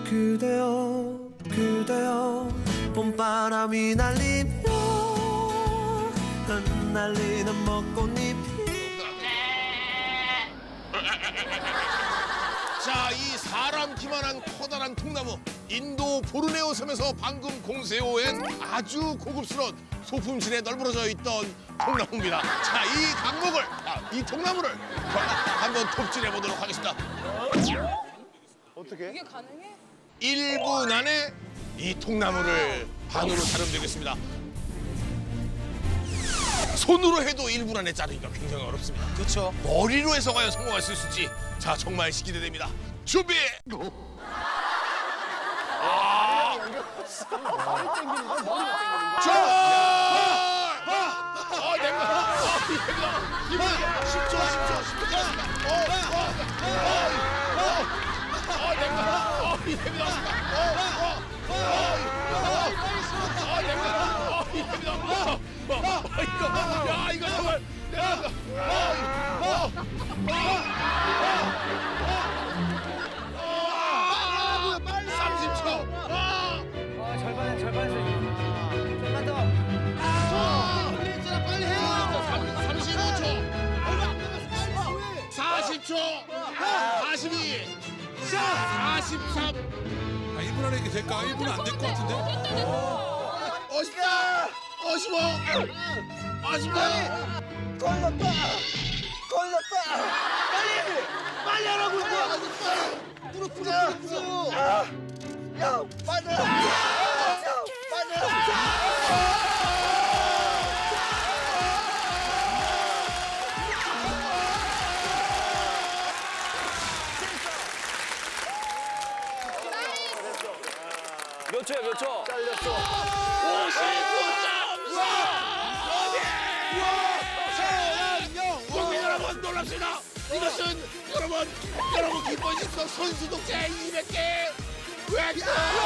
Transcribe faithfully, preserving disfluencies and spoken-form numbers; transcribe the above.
그대여 그대여 봄바람이 날리며 흩날리는 벚꽃잎이. 자, 이 사람 키만한 커다란 통나무, 인도 보르네오 섬에서 방금 공세호엔 아주 고급스러운 소품실에 널브러져 있던 통나무입니다. 자, 이 강목을, 아, 이 통나무를 한번 톱질해 보도록 하겠습니다. 어떻게? 이게 가능해? 일 분 안에 이 통나무를 반으로 자르면 되겠습니다. 손으로 해도 일 분 안에 자르기가 굉장히 어렵습니다. 그렇죠. 머리로 해서 과연 성공할 수 있을지, 자, 정말 기대됩니다. 준비! 아! 자! 아, 됩니다. 아, 됩니다. 됩니다. 십 초, 십 초, 십 초 됐습니다. 어, 어, 어, 어, 어, 됩니다. 어, 됩니다. 어, 어, 어, 어, 됩니다. 어, 됩니다. 어, 어, 이거, 야, 이거 정말 대단하다. 어, 어, 어, 삼십 초. 아! 아, 절반에 절반에서 좀만 더. 아! 빨리 했잖아, 빨리 해. 삼십오 초. 사십 초. 사십이. 사십삼. 아, 일 분 안에 이게 될까? 일 분 안 될 것 같은데? 오십사. 오십오. 오십오. 걸렸다. 걸렸다. 빨리. 빨리 하라고 이거. 불어 불어 불어. 야, 빨리. 야, 빨리. 몇 초야, 몇 초? 잘렸어. 오십구 점 사. 국민 여러분 놀랍습니다. 이것은 여러분 여러분 기뻐해 주십시오. 선수 독재 이백 개 획득.